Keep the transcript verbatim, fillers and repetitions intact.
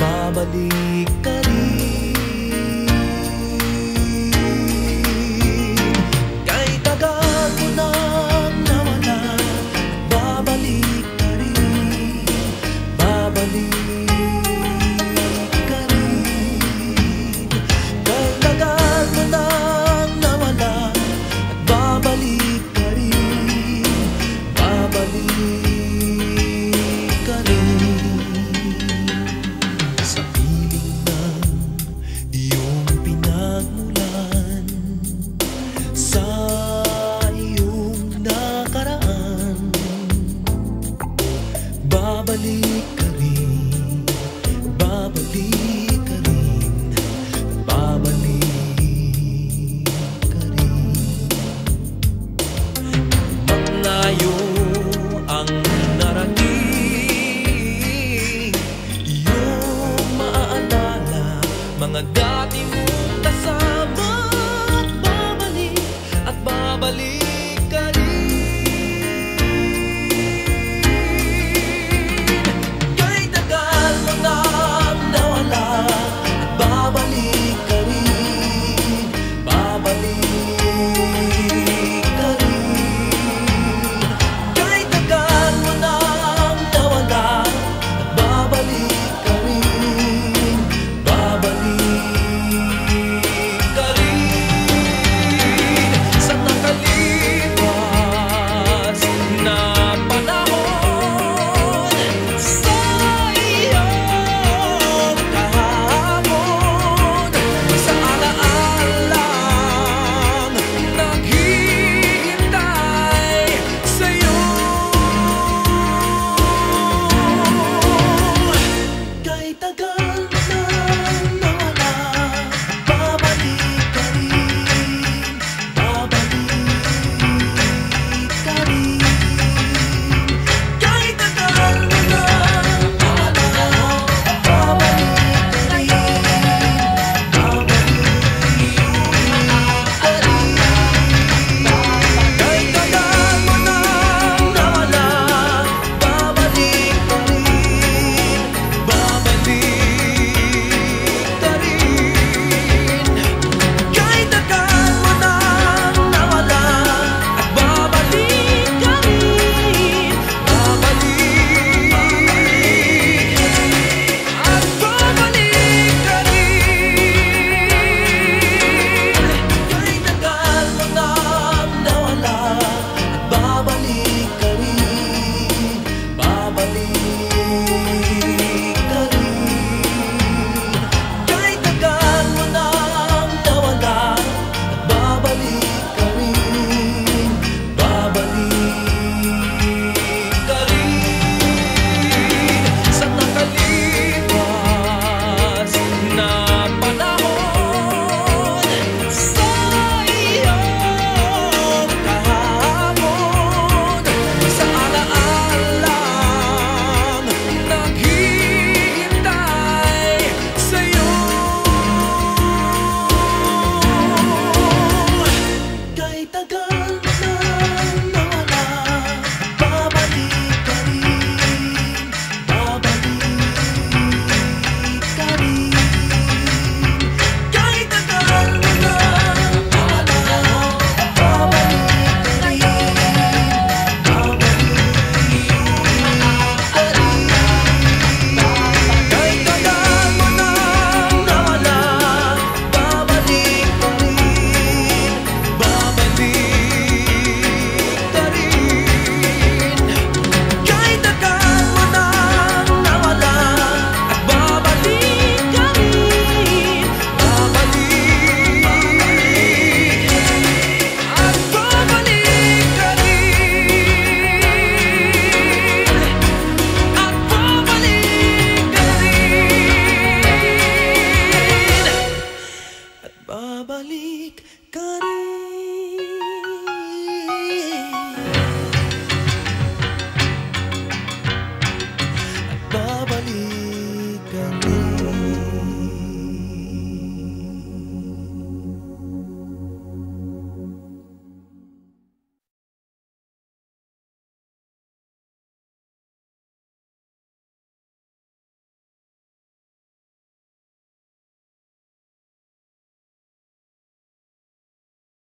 babalik ka rin. Kahit tagal mo nang nawala, babalik ka rin, babalik ka rin. Kahit tagal mo nang nawala, babalik ka rin, babalik ka rin. Sa piling ng iyong pinagmulan, sa iyong nakaraan, babalik ka rin, babalik ka rin, babalik ka rin. Malayo ang narating, iyong maaalala mga dati mong kasama. Babalik at babalik ka rin. Kahit tagal mo nang nawala, at babalik ka rin, babalik ka rin. Kahit tagal mo nang nawala, at babalik ka rin, babalik ka rin. Sa nakalipas na panahon, sa iyong kahapon, sa alaalang naghihintay sa'yo. Kahit tagal